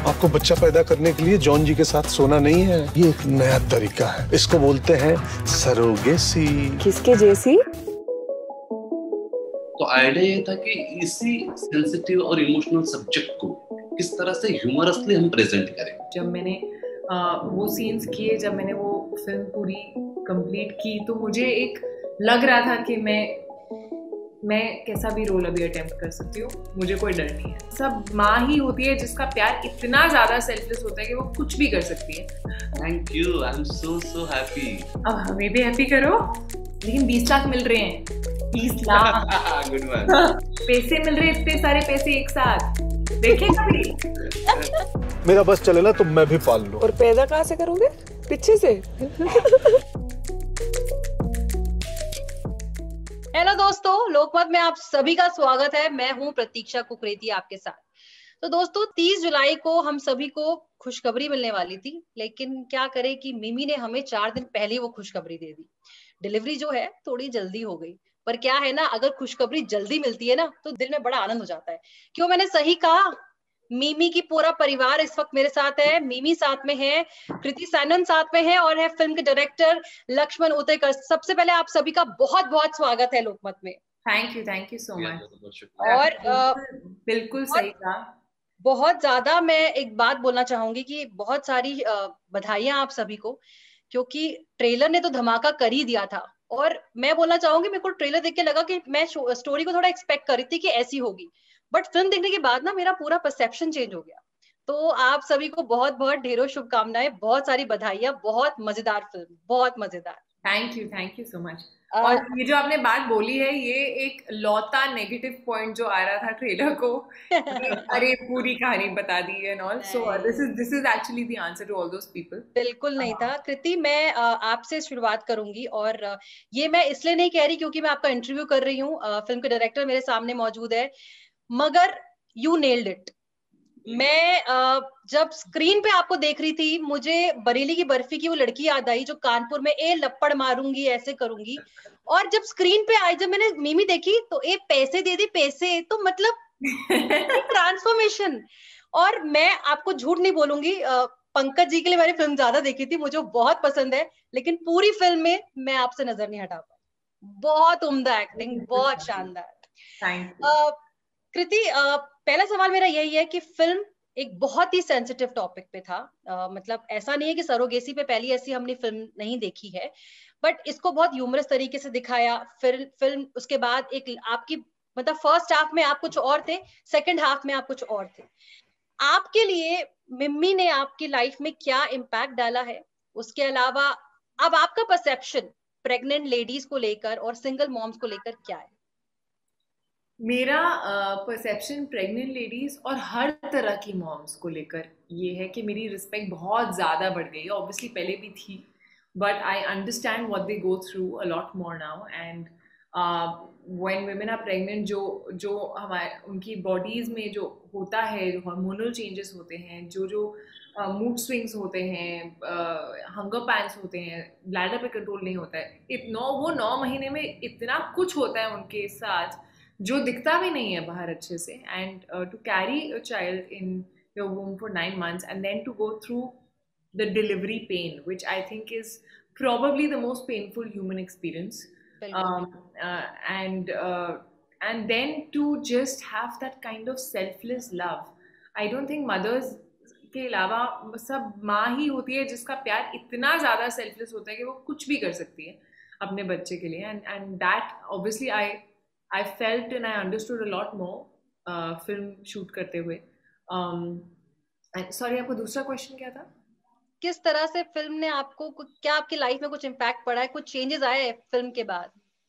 आपको बच्चा पैदा करने के लिए जॉन जी के साथ सोना नहीं है, ये एक नया तरीका है। इसको बोलते हैं सरोगेसी। किसके जैसी? तो आइडिया ये था कि इसी सेंसिटिव और इमोशनल सब्जेक्ट को किस तरह से ह्यूमरसली हम प्रेजेंट करें। जब मैंने वो सीन्स किए, जब मैंने वो फिल्म पूरी कंप्लीट की, तो मुझे एक लग रहा था कि मैं कैसा भी रोल अभी अटेम्प्ट कर सकती हूँ, मुझे कोई डर नहीं है। सब माँ ही होती है जिसका प्यार इतना ज्यादा सेल्फलेस होता है कि वो कुछ भी कर सकती है। Thank you, I am so happy. अब हमें भी हैप्पी करो। लेकिन 20 लाख मिल रहे हैं, 20 लाख गुड वन। पैसे मिल रहे हैं, इतने सारे पैसे एक साथ देखे कभी? मेरा बस चले ना तो मैं भी पाल लूं। और पैदा कहाँ से करोगे? पीछे से। हेलो दोस्तों, लोकमत में आप सभी का स्वागत है। मैं हूं प्रतीक्षा कुकरेती आपके साथ। तो दोस्तों, 30 जुलाई को हम सभी को खुशखबरी मिलने वाली थी, लेकिन क्या करें कि मिमी ने हमें 4 दिन पहले वो खुशखबरी दे दी। डिलीवरी जो है थोड़ी जल्दी हो गई, पर क्या है ना, अगर खुशखबरी जल्दी मिलती है ना तो दिल में बड़ा आनंद हो जाता है। क्यों मैंने सही कहा? मिमी की पूरा परिवार इस वक्त मेरे साथ है। मिमी साथ में है, कृति सैनन साथ में है और है फिल्म के डायरेक्टर लक्ष्मण उतेकर। सबसे पहले आप सभी का बहुत बहुत स्वागत है लोकमत में। Thank you so much. और बिल्कुल सही कहा। बहुत ज्यादा मैं एक बात बोलना चाहूंगी कि बहुत सारी बधाइयां आप सभी को, क्योंकि ट्रेलर ने तो धमाका कर ही दिया था। और मैं बोलना चाहूंगी, मेरे को ट्रेलर देख के लगा कि मैं स्टोरी को थोड़ा एक्सपेक्ट कर रही थी कि ऐसी होगी, बट फिल्म देखने के बाद ना मेरा पूरा परसेप्शन चेंज हो गया। तो आप सभी को बहुत बहुत ढेरों शुभकामनाएं, बहुत सारी बधाइयां। बहुत मजेदार फिल्म, बहुत मजेदार। Thank you so much. और ये जो आपने बात बोली है, ये एक लौता नेगेटिव पॉइंट जो आ रहा था ट्रेलर को, अरे पूरी कहानी बता दी and all. So this is actually the answer to all those people. बिल्कुल नहीं था। कृति, मैं आपसे शुरुआत करूंगी, और ये मैं इसलिए नहीं कह रही क्योंकि मैं आपका इंटरव्यू कर रही हूँ। फिल्म के डायरेक्टर मेरे सामने मौजूद है, मगर यू नेल्ड इट। मैं जब स्क्रीन पे आपको देख रही थी, मुझे बरेली की बर्फी की वो लड़की याद आई जो कानपुर में ए लपड़ मारूंगी ऐसे करूंगी। और जब स्क्रीन पे आई, जब मैंने मिमी देखी तो ए पैसे दे दी, पैसे तो मतलब ट्रांसफॉर्मेशन। और मैं आपको झूठ नहीं बोलूंगी, पंकज जी के लिए मैंने फिल्म ज्यादा देखी थी, मुझे बहुत पसंद है, लेकिन पूरी फिल्म में मैं आपसे नजर नहीं हटा पाई। बहुत उम्दा एक्टिंग, बहुत शानदार। कृति, पहला सवाल मेरा यही है कि फिल्म एक बहुत ही सेंसिटिव टॉपिक पे था। मतलब ऐसा नहीं है कि सरोगेसी पे पहली ऐसी हमने फिल्म नहीं देखी है, बट इसको बहुत ह्यूमरस तरीके से दिखाया। फिल्म उसके बाद एक आपकी, मतलब फर्स्ट हाफ में आप कुछ और थे, सेकंड हाफ में आप कुछ और थे। आपके लिए मिम्मी ने आपकी लाइफ में क्या इम्पैक्ट डाला है? उसके अलावा अब आपका परसेप्शन प्रेग्नेंट लेडीज को लेकर और सिंगल मॉम्स को लेकर क्या है? मेरा परसेप्शन प्रेग्नेंट लेडीज और हर तरह की मॉम्स को लेकर ये है कि मेरी रिस्पेक्ट बहुत ज़्यादा बढ़ गई है। ऑब्वियसली पहले भी थी, but I understand what they go through a lot more now. And when women are pregnant, जो हमारे उनकी बॉडीज़ में जो होता है, जो हार्मोनल चेंजेस होते हैं, जो मूड स्विंग्स होते हैं, हंगर पैंस होते हैं, ब्लैडर पे कंट्रोल नहीं होता है, वो 9 महीने में इतना कुछ होता है उनके साथ जो दिखता भी नहीं है बाहर अच्छे से। And to carry a child in your womb for 9 months and then to go through the delivery pain, which I think is probably the most painful human experience. And then to just have that kind of selfless love. I don't think mothers के अलावा सब माँ ही होती है जिसका प्यार इतना ज़्यादा सेल्फलेस होता है कि वो कुछ भी कर सकती है अपने बच्चे के लिए। and that obviously I felt and I understood a lot more film shoot करते हुए। सॉरी, आपको दूसरा क्वेश्चन क्या था? किस तरह से फिल्म ने आपको, क्या आपकी लाइफ में कुछ इम्पैक्ट पड़ा है, कुछ चेंजेस आए फिल्म के बाद?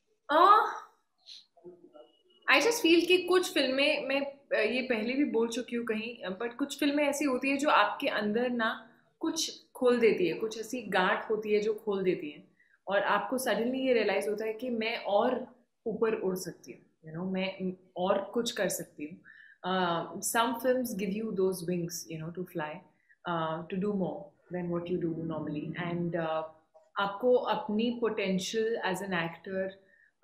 आई जस्ट फील कि कुछ फिल्में, मैं ये पहले भी बोल चुकी हूँ कहीं, बट कुछ फिल्में ऐसी होती है जो आपके अंदर ना कुछ खोल देती है, कुछ ऐसी गांठ होती है जो खोल देती है, और आपको सडनली ये रियलाइज होता है कि मैं और ऊपर उड़ सकती हूँ, यू नो, मैं और कुछ कर सकती हूँ। Some films give you those wings, you know, to fly, to do more than what you do normally. And आपको अपनी पोटेंशियल एज एन एक्टर,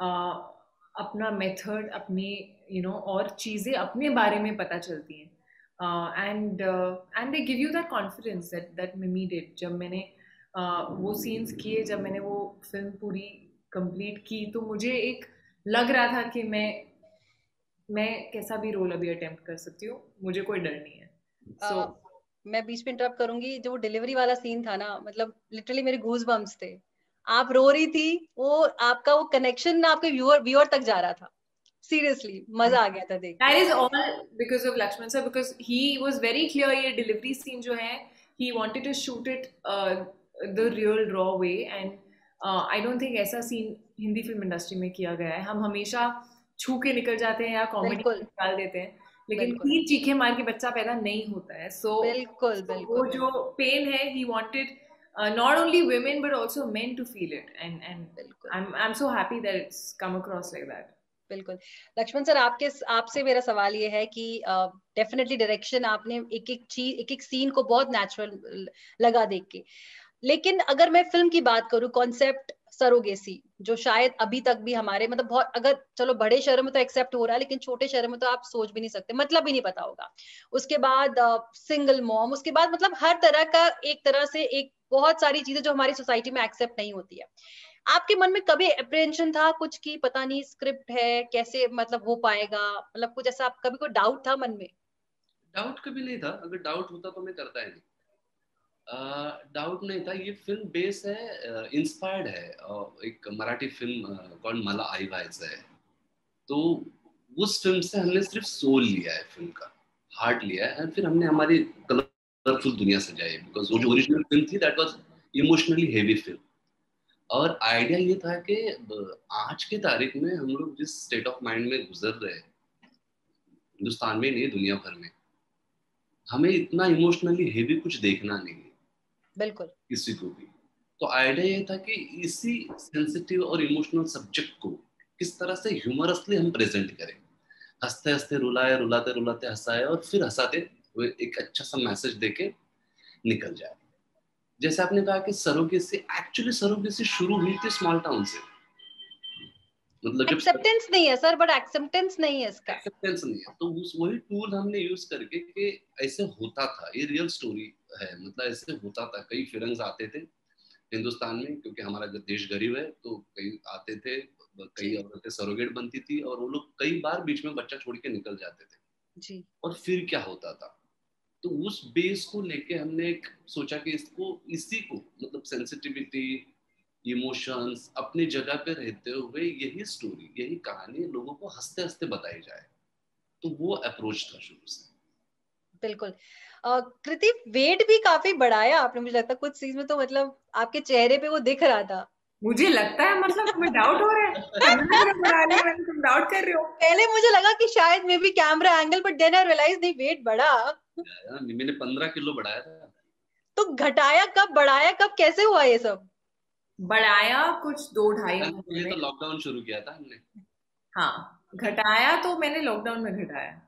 अपना मेथड, अपनी और चीज़ें अपने बारे में पता चलती हैं। and they give you that confidence that Mimi did. जब मैंने वो सीन्स किए, जब मैंने वो फिल्म पूरी कंप्लीट की, तो मुझे एक लग रहा था कि मैं कैसा भी रोल अभी अटेम्प्ट कर सकती हूँ, मुझे कोई डर नहीं है. मैं बीच में इंटरप्ट करूंगी. जो डिलीवरी वाला सीन था ना, मतलब लिटरली मेरे गूज बम्प्स थे. आप रो रही थी, वो आपका वो कनेक्शन आपके व्यूअर तक जा रहा था. सीरियसली मजा आ गया था देख. That is all because of Lakshman sir, because he was very clear. ये डिलीवरी सीन जो है, he wanted to shoot it the real raw way, and I don't think ऐसा सीन हिंदी फिल्म इंडस्ट्री में किया गया है. हम हमेशा छू के निकल जाते हैं या कॉमेडी निकाल देते हैं, लेकिन तीन चीखे मार के बच्चा पैदा नहीं होता है. सो बिल्कुल वो जो पेन है, he wanted not only women but also men to feel it, and I'm so happy that it's come across like that. बिल्कुल. लक्ष्मण सर, आपसे मेरा सवाल ये है कि डेफिनेटली डायरेक्शन आपने एक एक चीज, एक एक सीन को बहुत नेचुरल लगा देख के, लेकिन अगर मैं फिल्म की बात करूं, कॉन्सेप्ट सरोगेसी, जो शायद अभी तक भी हमारे मतलब बहुत, अगर चलो बड़े शहरों में तो एक्सेप्ट हो रहा है, लेकिन छोटे शहरों में तो आप सोच भी नहीं सकते, मतलब भी नहीं पता होगा. उसके बाद सिंगल मॉम, उसके बाद मतलब हर तरह का एक तरह से एक बहुत सारी चीजें जो हमारी सोसाइटी में एक्सेप्ट नहीं होती है. आपके मन में कभी अप्रेहेंशन था कुछ की पता नहीं स्क्रिप्ट है कैसे मतलब हो पाएगा, मतलब कुछ ऐसा कभी कोई डाउट था मन में? डाउट कभी नहीं था. अगर डाउट होता तो मैं करता ही नहीं. डाउट नहीं था. ये फिल्म बेस है, इंस्पायर्ड है एक मराठी फिल्म कॉल्ड मला आई व्हायचं है. तो उस फिल्म से हमने सिर्फ सोल लिया है, फिल्म का हार्ट लिया है, और फिर हमने हमारी कलरफुल दुनिया सजाई. बिकॉज वो जो ओरिजिनल फिल्म थी that was emotionally heavy film. और आइडिया ये था कि आज की तारीख में हम लोग जिस स्टेट ऑफ माइंड में गुजर रहे हैं, हिंदुस्तान में नहीं दुनिया भर में, हमें इतना इमोशनली हेवी कुछ देखना नहीं है बिल्कुल किसी को भी. तो आइडिया ये था कि इसी सेंसिटिव और इमोशनल सब्जेक्ट को किस तरह से ह्यूमरसली हम प्रेजेंट करें. हंसते हंसते रुलाए, रुलाते रुलाते हंसाए, और फिर हंसाते एक अच्छा सा मैसेज देके निकल जाए. जैसे आपने कहा कि सरोगेसी, एक्चुअली सरोगेसी शुरू हुई थी स्मॉल टाउन से. मतलब जब एक्सेप्टेंस नहीं है सर, बट एक्सेप्टेंस नहीं है इसका. एक्सेप्टेंस नहीं है, तो वही टूल हमने यूज करके कि ऐसे होता था. ये रियल स्टोरी है, मतलब ऐसे होता था. कई फिरंग्स आते थे हिंदुस्तान में, क्योंकि हमारा देश गरीब है, तो कई आते थे, कई औरतें सरोगेट बनती थी, और वो लोग कई बार बीच में बच्चा छोड़ के निकल जाते थे जी. और फिर क्या होता था. तो उस बेस को लेके हमने एक सोचा कि इसी को मतलब सेंसिटिविटी, इमोशंस अपनी जगह पे रहते हुए यही स्टोरी, यही कहानी लोगों को हंसते हंसते बताई जाए. तो वो अप्रोच था शुरू से. बिल्कुल. कृति, वेट भी काफी बढ़ाया आपने, मुझे लगता है कुछ सीन में तो मतलब आपके चेहरे पे वो दिख रहा था. मुझे लगता है, मतलब तुम्हें डाउट हो रहा है? तुम डाउट कर रहे हो? पहले मुझे लगा कि शायद maybe camera angle, but then I realise नहीं, वेट बढ़ा. मैंने 15 किलो बढ़ाया था. तो घटाया कब, बढ़ाया कब, कैसे हुआ ये सब? बढ़ाया कुछ 2-2.5 महीने में. तो लॉकडाउन शुरू किया था हमने. हाँ, घटाया तो मैंने लॉकडाउन में घटाया.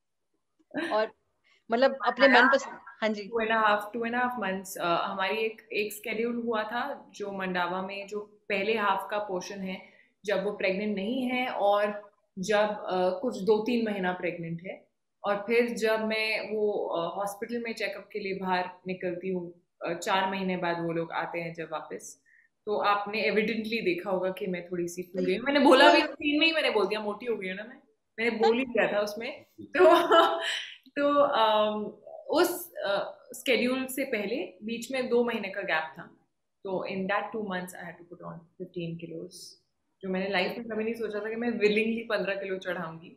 और मतलब अपने मन पर. हाँ जी. 2.5 months हमारी एक स्केड्यूल हुआ था जो मंडावा में, जो पहले हाफ का पोर्शन है जब वो प्रेग्नेंट नहीं है, और जब कुछ 2-3 महीना प्रेग्नेंट है, और फिर जब मैं वो हॉस्पिटल में चेकअप के लिए बाहर निकलती हूँ 4 महीने बाद वो लोग आते हैं जब वापस. तो आपने एविडेंटली देखा होगा कि मैं थोड़ी सी फूल गई. मैंने बोला भी सीन में ही, मैंने बोल दिया मोटी हो गई है ना, मैंने बोल ही दिया था उसमें. तो उस स्केड्यूल से पहले बीच में 2 महीने का गैप था. तो in that 2 months I had to put on 15 kilos, जो मैंने लाइफ में कभी नहीं सोचा था कि मैं विलिंगली 15 किलो चढ़ाऊंगी.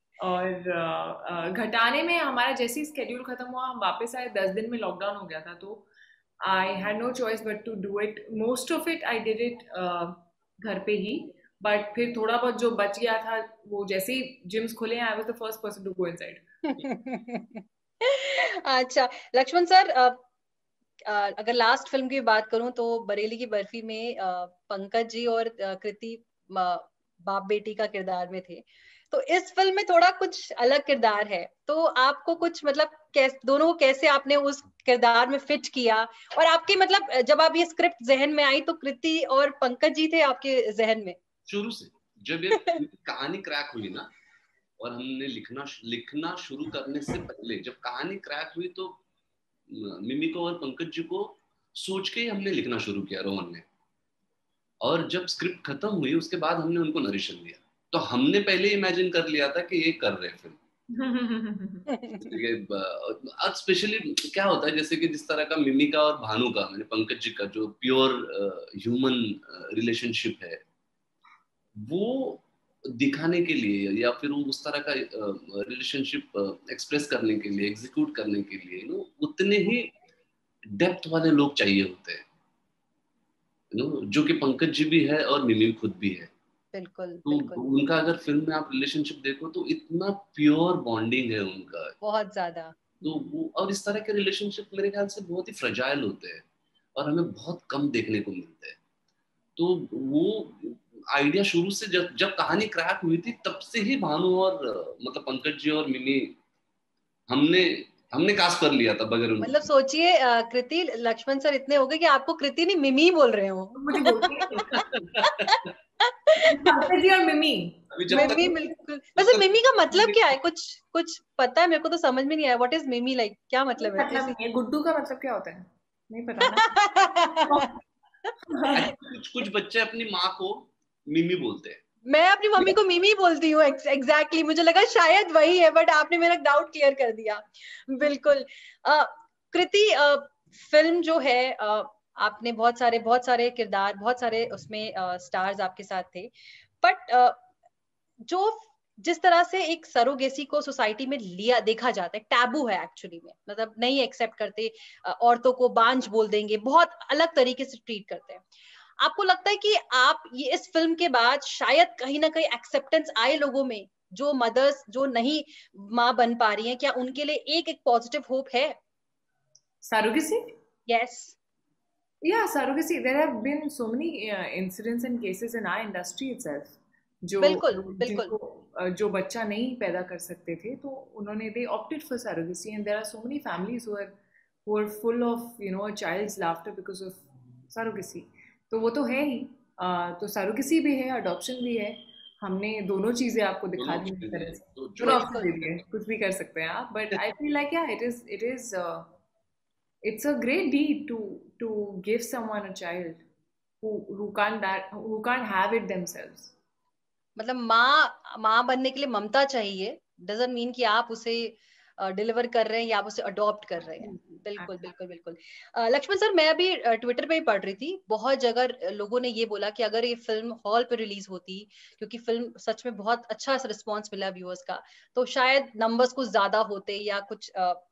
और घटाने में हमारा जैसे ही स्केड्यूल खत्म हुआ, हम वापस आए, 10 दिन में लॉकडाउन हो गया था. तो I had no choice but to do it. Most of it I did it घर पे ही, बट फिर थोड़ा बहुत जो बच गया था, वो जैसे ही जिम्स खुले, I was the first person to go inside. अच्छा लक्ष्मण सर, अगर लास्ट फिल्म की बात करूं तो बरेली की बर्फी में पंकज जी और कृति बाप बेटी का किरदार में थे. तो इस फिल्म में थोड़ा कुछ अलग किरदार है, तो आपको कुछ मतलब दोनों को कैसे आपने उस किरदार में फिट किया, और आपके मतलब जब आप ये स्क्रिप्ट जहन में आई तो कृति और पंकज जी थे आपके जहन में? शुरू से जब ये कहानी क्रैक हुई ना, और हमने लिखना शुरू करने से पहले जब कहानी क्रैक हुई तो मिमी को और पंकज जी को सोच के ही हमने लिखना शुरू किया, रोहन ने। और जब स्क्रिप्ट खत्म हुई उसके बाद हमने उनको नरेशन दिया, तो हमने पहले इमेजिन कर लिया था कि ये कर रहे हैं फिल्म। स्पेशली क्या होता है, जैसे कि जिस तरह का मिमी का और भानु का, मैंने पंकज जी का जो प्योर ह्यूमन रिलेशनशिप है वो दिखाने के लिए, या फिर उस तरह का रिलेशनशिप एक्सप्रेस करने के लिए, एग्जीक्यूट करने के लिए उतने ही डेप्थ वाले लोग चाहिए होते हैं, जो कि पंकज जी भी है और मिमी खुद भी है। बिल्कुल तो बिल्कुल, उनका अगर फिल्म में आप रिलेशनशिप देखो तो इतना प्योर बॉन्डिंग है उनका, बहुत ज्यादा। तो वो, और इस तरह के रिलेशनशिप मेरे ख्याल से बहुत ही फ्रेजाइल होते हैं और हमें बहुत कम देखने को मिलते हैं। तो वो आइडिया शुरू से जब कहानी क्रैक हुई थी तब से ही भानु और मतलब पंकज जी और मिमी हमने कास्ट कर लिया था बगैर उनके। मतलब सोचिए कृति, लक्ष्मण सर इतने हो गए कि आपको कृति नहीं मिमी बोल रहे हो। मुझे बोलती पंकज जी और मिमी। मिमी बिल्कुल। वैसे मिमी का मतलब क्या है? कुछ पता है? मेरे को तो समझ में नहीं आया। व्हाट इज मिमी, लाइक क्या मतलब है? मतलब नहीं, गुड्डू का मतलब क्या होता है नहीं पता ना। कुछ बच्चे अपनी माँ को मिमी बोलते हैं। मैं अपनी मम्मी को मिमी बोलती हूँ। एग्जैक्टली मुझे लगा शायद वही है, बट आपने मेरा डाउट क्लियर कर दिया। बिल्कुल। कृति, फिल्म जो है, आपने बहुत सारे किरदार, बहुत सारे उसमें स्टार्स आपके साथ थे, बट जो जिस तरह से एक सरोगेसी को सोसाइटी में लिया देखा जाता है, टैबू है एक्चुअली में, मतलब नहीं एक्सेप्ट करते, औरतों को बांझ बोल देंगे, बहुत अलग तरीके से ट्रीट करते हैं। आपको लगता है कि आप ये इस फिल्म के बाद शायद कहीं ना कहीं एक्सेप्टेंस आए लोगों में, जो मदर्स जो नहीं माँ बन पा रही हैं, क्या उनके लिए एक पॉजिटिव होप है? Surrogacy? Yes. Yeah, surrogacy. There have been so many incidents and cases in our industry itself. जो बिल्कुल बिल्कुल। जिनको जो बच्चा नहीं पैदा कर सकते थे, तो उन्होंने they opted for surrogacy, and there are so many families who are full of a child's laughter because of surrogacy. तो वो तो है ही। तो surrogacy भी है, adoption भी है। हमने दोनों चीजें आपको दिखा दी इस तरह से, दोनों ऑप्शन दे दिए, कुछ भी कर सकते हैं आप। But I feel like it's a great deed to give someone a child who can't have it themselves. मतलब माँ बनने के लिए ममता चाहिए, डजंट मीन कि आप उसे डिलीवर कर रहे हैं या आप उसे अडॉप्ट कर रहे हैं। बिल्कुल बिल्कुल बिल्कुल। लक्ष्मण सर, मैं अभी ट्विटर पे ही पढ़ रही थी, बहुत जगह लोगों ने ये बोला कि अगर ये फिल्म हॉल पे रिलीज होती, क्योंकि फिल्म सच में बहुत अच्छा रिस्पॉन्स मिला व्यूअर्स का, तो शायद नंबर्स कुछ ज्यादा होते या कुछ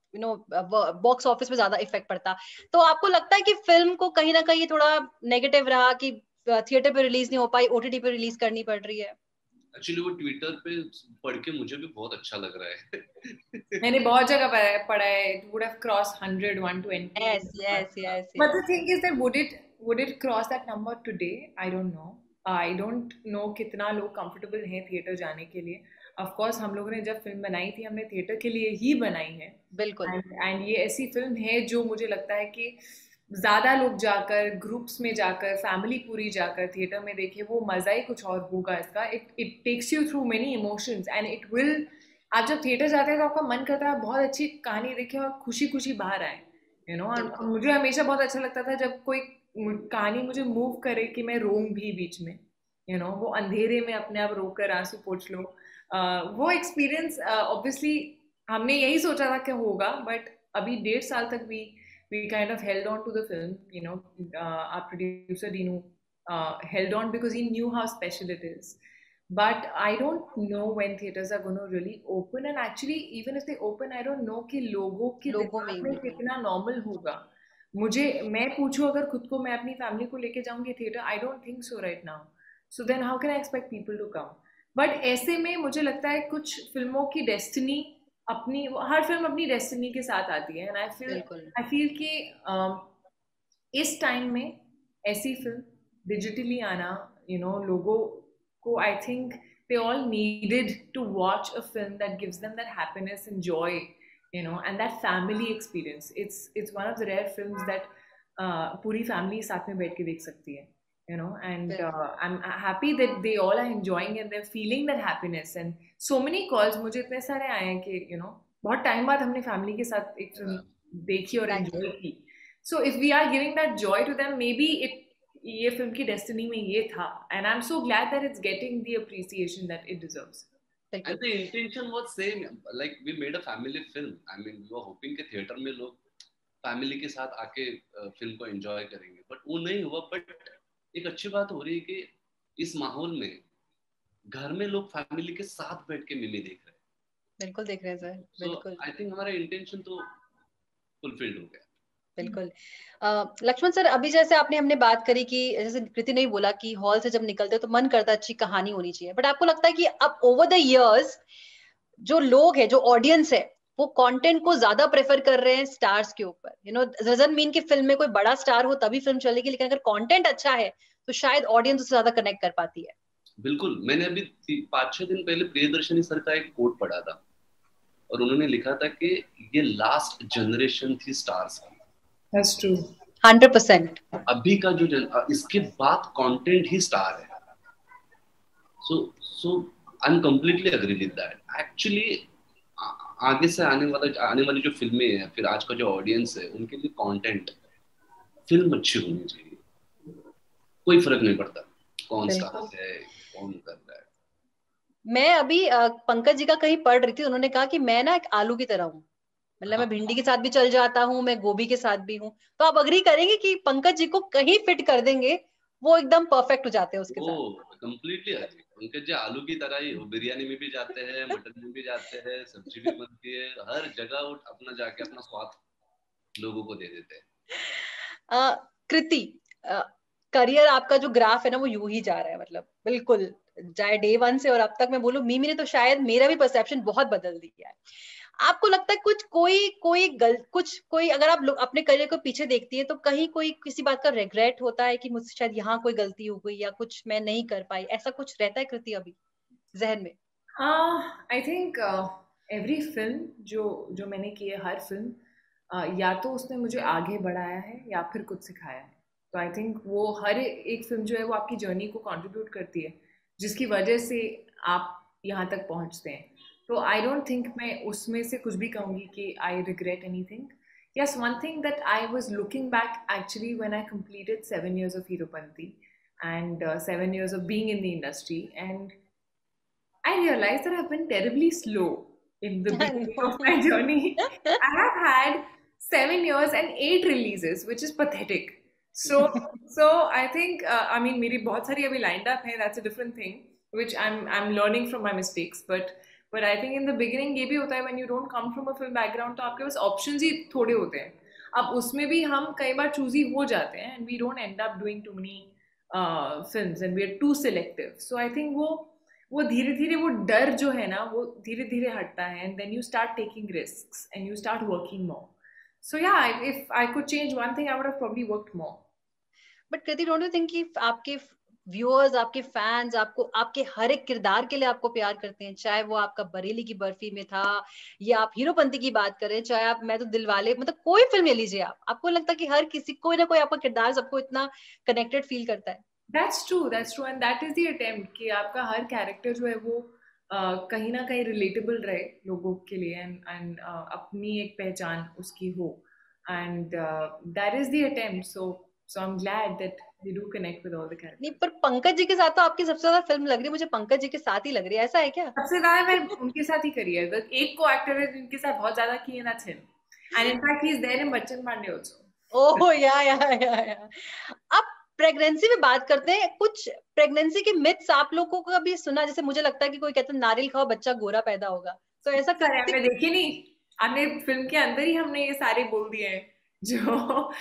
बॉक्स ऑफिस पे ज्यादा इफेक्ट पड़ता। तो आपको लगता है कि फिल्म को कहीं ना कहीं थोड़ा नेगेटिव रहा कि थिएटर पे रिलीज नहीं हो पाई, ओटीटी पे रिलीज करनी पड़ रही है? एक्चुअली वो ट्विटर पे पढ़ के मुझे भी बहुत अच्छा लग रहा है। मैंने बहुत जगह पढ़ा है, it would have crossed 100, 120. Yes. But the thing is that would it cross that number today? I don't know. I don't know कितना लोग comfortable हैं थिएटर जाने के लिए। Of course हम लोगों ने जब फिल्म बनाई थी, हमने थिएटर के लिए ही बनाई है। बिल्कुल। And ये ऐसी फिल्म है जो मुझे लगता है कि ज्यादा लोग जाकर, ग्रुप्स में जाकर, फैमिली पूरी जाकर थिएटर में देखे, वो मजा ही कुछ और होगा इसका। It takes you through many emotions and it will. आप जब थिएटर जाते हैं तो आपका मन करता है बहुत अच्छी कहानी देखें और खुशी खुशी बाहर आए, और मुझे हमेशा बहुत अच्छा लगता था जब कोई कहानी मुझे मूव करे कि मैं रोऊं भी बीच में, वो अंधेरे में अपने आप रोकर आंसू पोंछ लो। वो एक्सपीरियंस ऑब्वियसली हमने यही सोचा था कि होगा, बट अभी 1.5 साल तक we kind of held on to the film, our producer Dinu held on because he knew how special it is. But I don't know when theaters are going to really open, and actually even if they open, I don't know कि लोगों के दिमाग में कितना normal होगा। मैं पूछूं अगर खुद को, मैं अपनी फैमिली को लेके जाऊंगी theatre, I don't think so right now. So then how can I expect people to come? But ऐसे में मुझे लगता है कुछ फिल्मों की डेस्टिनी हर फिल्म अपनी डेस्टिनी के साथ आती है, एंड आई फील कि इस टाइम में ऐसी फिल्म डिजिटली आना, लोगों को, I think they all needed to watch a film that gives them that happiness and joy, and that family experience. It's one of the rare films that पूरी family साथ में बैठ के देख सकती है, you know, and I'm happy that they all are enjoying and they're feeling that happiness. And so many calls मुझे इतने सारे आए हैं कि you know बहुत टाइम बाद हमने फैमिली के साथ एक फिल्म देखी और एंजॉय की. So if we are giving that joy to them, maybe ये फिल्म की डेस्टिनी में ये था, and I'm so glad that it's getting the appreciation that it deserves. And the intention was same, like we made a family film. I mean, we were hoping कि theatre में लोग family के साथ आके film को enjoy करेंगे, but वो नहीं हुआ. बट एक अच्छी बात हो रही है कि इस माहौल में घर में लोग फैमिली के साथ बैठ के मिमी देख रहे हैं. बिल्कुल देख रहे हैं सर, बिल्कुल. आई थिंक हमारा इंटेंशन तो फुलफिल्ड हो गया. बिल्कुल. लक्ष्मण सर, अभी जैसे हमने बात करी कि जैसे कृति ने बोला कि हॉल से जब निकलते तो मन करता अच्छी कहानी होनी चाहिए, बट आपको लगता है कि अब ओवर द इयर्स जो लोग हैं, जो ऑडियंस है, वो कंटेंट को ज्यादा प्रेफर कर रहे हैं स्टार्स के ऊपर? यू नो, डजंट मीन कि फिल्म में कोई बड़ा स्टार हो तभी फिल्म चलेगी, लेकिन अगर कंटेंट अच्छा है तो शायद ऑडियंस उससे ज्यादा कनेक्ट कर पाती है. बिल्कुल. मैंने अभी 5-6 दिन पहले प्रियदर्शनी सर का एक कोट पढ़ा था और उन्होंने लिखा था कि ये लास्ट जनरेशन थी स्टार्स की. That's true. 100%. अभी का जो इसके बाद कंटेंट ही स्टार है. So I am completely agree with that. Actually आगे से आने वाली जो फिल्में हैं, फिर आज का जो ऑडियंस है, उनके लिए कंटेंट, फिल्म अच्छी होनी चाहिए. कोई फर्क नहीं पड़ता कौन स्टार है, कौन कर रहा है. मैं अभी पंकज जी का कहीं पढ़ रही थी, उन्होंने कहा कि मैं ना एक आलू की तरह हूँ, मतलब मैं भिंडी के साथ भी चल जाता हूँ, मैं गोभी के साथ भी हूँ. तो आप अग्री करेंगे कि पंकज जी को कहीं फिट कर देंगे, वो एकदम परफेक्ट हो जाते हैं उसके साथ? Completely agree. पंकज जी आलू की तरह ही, वो बिरयानी में भी जाते हैं, मटन में भी जाते हैं, सब्जी भी बनती है, हर जगह वो अपना जाके अपना स्वाद लोगों को दे देते हैं. कृति, करियर आपका जो ग्राफ है ना, वो यूं ही जा रहा है, मतलब बिल्कुल चाहे डे 1 से और अब तक. मैं बोलूं मिमी ने तो शायद मेरा भी परसेप्शन बहुत बदल दिया है. आपको लगता है कोई अगर आप अपने करियर को पीछे देखती है तो कहीं कोई किसी बात का रिग्रेट होता है कि मुझसे शायद यहाँ कोई गलती हो गई या कुछ मैं नहीं कर पाई, ऐसा कुछ रहता है कृति अभी जहन में? आई थिंक एवरी फिल्म जो मैंने की है, हर फिल्म या तो उसने मुझे आगे बढ़ाया है या फिर कुछ सिखाया है. तो आई थिंक वो हर एक फिल्म जो है वो आपकी जर्नी को कंट्रीब्यूट करती है, जिसकी वजह से आप यहाँ तक पहुँचते हैं. तो आई डोंट थिंक मैं उसमें से कुछ भी कहूँगी कि I regret anything. Yes, one thing that I was looking back actually when I completed 7 years of Heropanti and 7 years of being in the industry, and I realized that I've been terribly slow in the beginning of my journey. I have had 7 years and 8 releases, which is pathetic. So I think I mean मेरी बहुत सारी अभी lined up है. That's a different thing, which I'm learning from my mistakes. But I think in the beginning ये भी होता है, when you don't come from a film background, तो आपके पास options ही थोड़े होते हैं. अब उसमें भी हम कई बार choosy हो जाते हैं, and we don't end up doing too many films, and we are too selective. So I think वो धीरे धीरे वो डर जो है ना, वो धीरे धीरे हटता है, and then you start taking risks and you start working more. So yeah, if I could change one thing, I would have probably worked more. But Kriti, don't you think कि आपके व्यूअर्स, आपके fans आपके हर एक किरदार के लिए आपको प्यार करते हैं, चाहे वो आपका बरेली की बर्फी में था या आप हीरोपंती की बात करें, चाहे आप मैं तो दिलवाले, मतलब कोई फिल्म ले लीजिए आपको लगता है कि हर किसी कोई ना कोई आपका किरदार सबको इतना कनेक्टेड फील करता है? That's true, and that is the attempt कि आपका हर कैरेक्टर जो है वो कहीं ना कहीं रिलेटेबल रहे लोगों के लिए, एंड अपनी एक पहचान उसकी हो, and that is the attempt. So I'm glad that we do connect with all the characters. नहीं, पर पंकज जी के साथ तो आपकी सबसे ज्यादा फिल्म लग रही है मुझे, पंकज जी के साथ ही लग रही है, ऐसा है क्या? सबसे ज्यादा मैं उनके साथ ही करी है. एक को एक्टर है जिनके साथ बहुत ज्यादा की है, that's him. And in fact he is there in Bachchan Pandey also. ओह या. अब प्रेगनेंसी में बात करते हैं. कुछ प्रेगनेंसी के मिथ्स आप लोगों को कभी सुना? जैसे मुझे लगता है कि कोई कहता है नारियल खाओ बच्चा गोरा पैदा होगा, तो ऐसा हमने देखी नहीं, हमने फिल्म के अंदर ही हमने ये सारे बोल दिए हैं, जो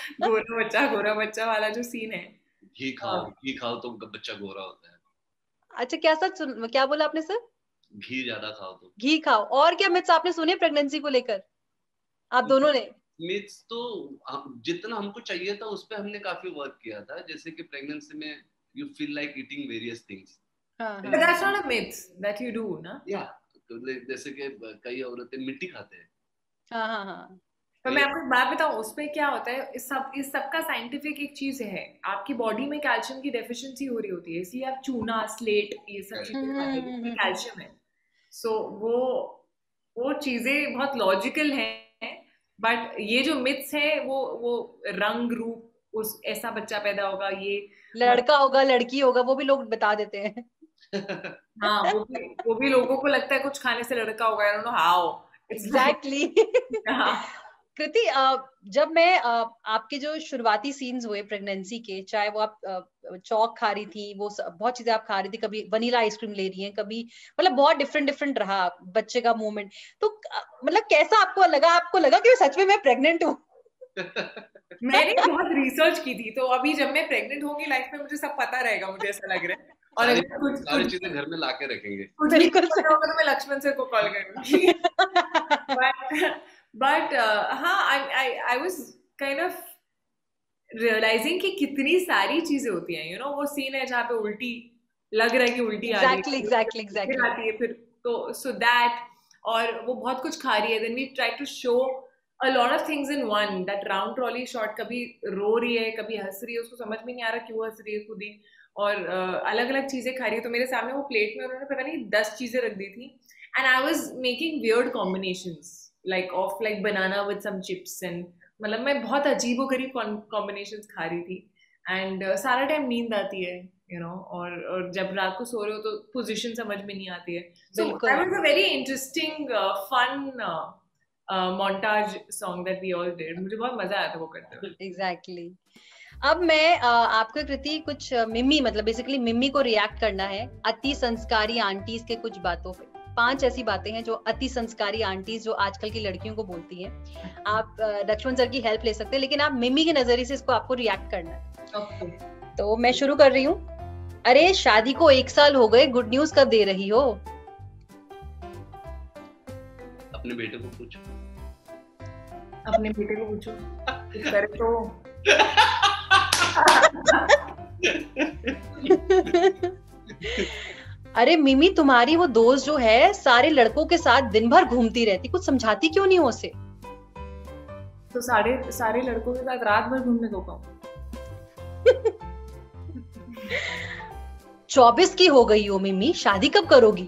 गोरा बच्चा वाला जो सीन है. घी खाओ तो बच्चा गोरा होता है. अच्छा, क्या बोला आपने सर? घी ज्यादा खाओ तो. घी खाओ. और क्या मिथ्स आपने सुने प्रेगनेंसी को लेकर, आप दोनों ने? मिथ्स तो जितना हमको चाहिए था उस पे हमने काफी वर्क किया था. जैसे कि प्रेगनेंसी में you feel like eating various things. But that's not a myth that you do, ना? या जैसे कि कई औरतें मिट्टी खाते हैं. हाँ. पर मैं आपको एक बात बताऊं, उसमें क्या होता है, इस सब का साइंटिफिक एक चीज है, आपकी बॉडी में कैल्शियम की डेफिशिएंसी हो रही होती है, इसलिए आप चूना, स्लेट, ये सब चीजें खाते हैं, इसमें कैल्शियम है। सो वो चीजें बहुत लॉजिकल हैं, बट ये जो मिथ्स है वो रंग रूप, उस ऐसा बच्चा पैदा होगा, ये लड़का होगा लड़की होगा वो भी लोग बता देते हैं। हाँ, वो भी लोगों को लगता है कुछ खाने से लड़का होगा, I don't know how, exactly. Kriti, जब मैं आपके जो शुरुआती सीन्स हुए प्रेगनेंसी के, चाहे वो आप चौक खा रही थी, वो बहुत चीजें आप खा रही थी, कभी वनीला आइसक्रीम ले रही हैं, कभी मतलब बहुत डिफरेंट डिफरेंट रहा बच्चे का मूवमेंट, तो मतलब कैसा आपको लगा कि सच में मैं प्रेग्नेंट हूँ? मैंने बहुत रिसर्च की थी, तो अभी जब मैं प्रेग्नेंट होंगी लाइफ में मुझे सब पता रहेगा, मुझे ऐसा लग रहा है। और अगर सारी चीजें घर में लाके रखेंगे, बिल्कुल होगा तो मैं लक्ष्मण सर को कॉल करूंगी। बट हाँ, I was kind of realising कि कितनी सारी चीजें होती हैं, वो सीन है जहाँ पे उल्टी लग रहा है कि उल्टी आ रही है, एग्जैक्टली फिर आती है, फिर तो सो दैट, और वो बहुत कुछ खा रही है, then we try to show a lot of things in one, that round trolley shot, कभी रो रही है, कभी हंस रही है, उसको समझ में नहीं आ रहा क्यों हंस रही है खुद ही, और अलग अलग चीजें खा रही है, तो मेरे सामने वो प्लेट में उन्होंने पता नहीं 10 चीजें रख दी थी, and I was making weird combinations like banana with some chips, and मतलब मैं बहुत अजीबोगरीब कॉम्बिनेशंस खा रही थी, एंड सारा टाइम नींद आती है, और जब रात को सो रहे हो तो पोजीशन समझ में नहीं आती है, so that was a very interesting fun montage song that we all did. मुझे बहुत मजा आया था वो करते हुए। Exactly. अब मैं आपको कृति कुछ मिमी, मतलब बेसिकली मिमी को रिएक्ट करना है अति संस्कारी आंटीज के कुछ बातों पे। 5 ऐसी बातें हैं जो अति संस्कारी आंटीज जो आजकल की लड़कियों को बोलती हैं। आप लक्ष्मण सर की हेल्प ले सकते हैं, लेकिन आप मिमी के नजरिए से इसको आपको रिएक्ट करना है। Okay. तो मैं शुरू कर रही हूँ। अरे शादी को 1 साल हो गए, गुड न्यूज कब दे रही हो? अपने बेटे को पूछो। अपने बेटे को पूछो, करे तो अरे मिमी, तुम्हारी वो दोस्त जो है सारे लड़कों के साथ दिन भर घूमती रहती, कुछ समझाती क्यों नहीं हो उसे? तो सारे लड़कों के साथ रात भर घूमने को कहूं? 24 की हो गई हो मिमी, शादी कब करोगी?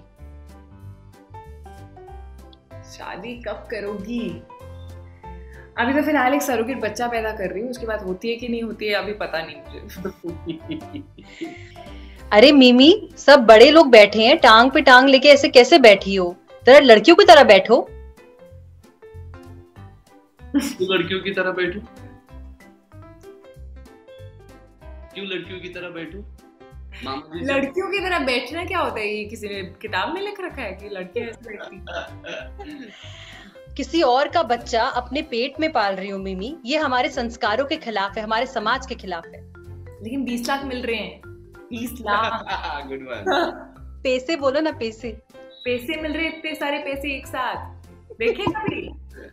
शादी कब करोगी? अभी तो फिलहाल एक सरोगेट बच्चा पैदा कर रही हूँ, उसके बाद होती है कि नहीं होती है अभी पता नहीं मुझे। अरे मिमी, सब बड़े लोग बैठे हैं, टांग पे टांग लेके ऐसे कैसे बैठी हो? जरा लड़कियों की तरह बैठो। क्यों लड़कियों की तरह बैठूं? क्यों लड़कियों की तरह बैठूं? लड़कियों की तरह बैठना क्या होता है? ये किसी ने किताब में लिख रखा है कि लड़कियां ऐसे बैठती? किसी और का बच्चा अपने पेट में पाल रही हो मिमी, ये हमारे संस्कारों के खिलाफ है, हमारे समाज के खिलाफ है। लेकिन 20 लाख मिल रहे हैं, 20 लाख। Good one. पैसे बोलो ना, पैसे मिल रहे, इतने सारे पैसे एक साथ देखे कभी?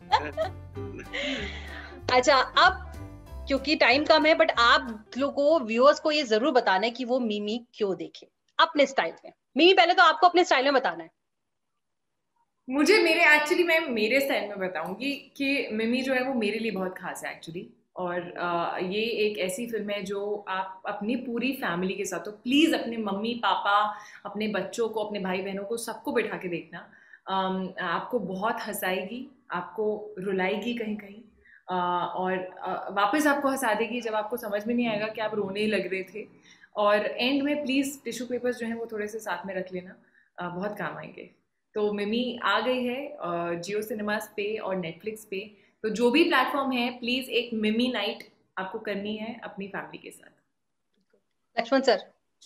अच्छा, अब क्योंकि टाइम कम है, बट आप लोगों को, व्यूअर्स को ये जरूर बताना है कि वो मिमी क्यों देखे अपने स्टाइल में। मिमी, पहले तो आपको अपने स्टाइल में बताना है। मुझे मैं मेरे स्टाइल में बताऊंगी कि मिमी जो है वो मेरे लिए बहुत खास है एक्चुअली, और ये एक ऐसी फिल्म है जो आप अपनी पूरी फैमिली के साथ, तो प्लीज़ अपने मम्मी पापा, अपने बच्चों को, अपने भाई बहनों को, सबको बैठा के देखना। आपको बहुत हंसाएगी, आपको रुलाएगी कहीं कहीं, और वापस आपको हंसा देगी जब आपको समझ में नहीं आएगा कि आप रोने लग रहे थे। और एंड में प्लीज़ टिश्यू पेपर्स जो हैं वो थोड़े से साथ में रख लेना, बहुत काम आएंगे। तो मिमी आ गई है जियो सिनेमास पे और नेटफ्लिक्स पे, तो जो भी प्लेटफॉर्म है, प्लीज एक मिमी नाइट आपको करनी है अपनी फैमिली के साथ। लक्ष्मण सर?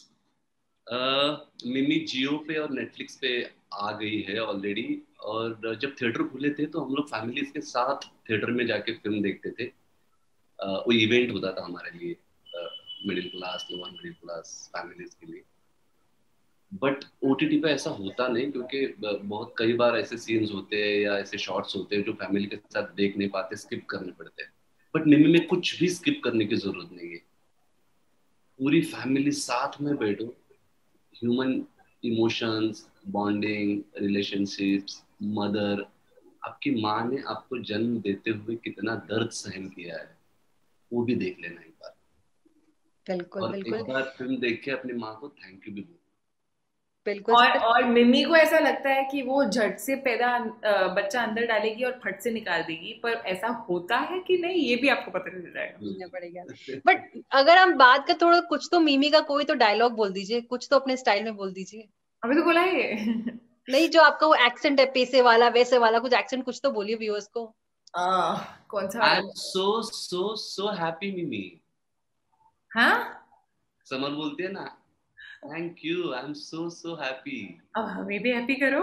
मिमी जियो पे और नेटफ्लिक्स पे आ गई है ऑलरेडी, और जब थिएटर खुले थे तो हम लोग फैमिलीज के साथ थिएटर में जाके फिल्म देखते थे। वो इवेंट होता था हमारे लिए, middle class, lower middle class families के लिए। बट OTT पे ऐसा होता नहीं, क्योंकि बहुत कई बार ऐसे सीन्स होते हैं या ऐसे शॉर्ट्स होते हैं जो फैमिली के साथ देख नहीं पाते, स्किप करने पड़ते हैं। बट मिमी में कुछ भी स्किप करने की जरूरत नहीं है, पूरी फैमिली साथ में बैठो, human emotions, bonding, relationships, mother, आपकी माँ ने आपको जन्म देते हुए कितना दर्द सहन किया है, वो भी देख लेना एक बार। बिल्कुल और बिल्कुल एक बार फिल्म देख के अपनी माँ को थैंक यू भी बोलो। बिल्कुल और मिमी को ऐसा लगता है कि वो झट से बच्चा अंदर डालेगी और फट से निकाल देगी, पर ऐसा होता है कि नहीं, ये भी आपको पता चल जाएगा। बोलना पड़ेगा। बट अगर हम बात कर थोड़ा, कुछ तो मिमी का कोई तो डायलॉग बोल दीजिए, कुछ तो अपने स्टाइल में बोल दीजिए। अभी तो बोला है नहीं, जो आपका वो एक्सेंट है, पैसे वाला वैसे वाला, कुछ एक्सेंट कुछ तो बोलिए व्यूअर्स को। कौन सा? आई एम सो हैप्पी मिमी। हाँ, समर बोलती है ना, thank you, I am so happy. अब हमें भी हैप्पी करो।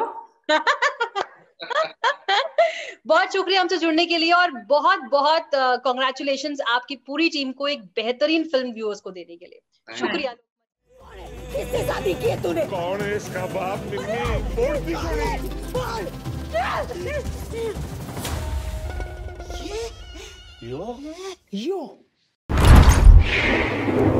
बहुत शुक्रिया हमसे जुड़ने के लिए, और बहुत बहुत कॉन्ग्रेचुलेशंस आपकी पूरी टीम को एक बेहतरीन फिल्म व्यूअर्स को देने के लिए। शुक्रिया। किससे शादी की है तूने? कौन है इसका बाप? मिम्मी बोलती क्यों नहीं? यो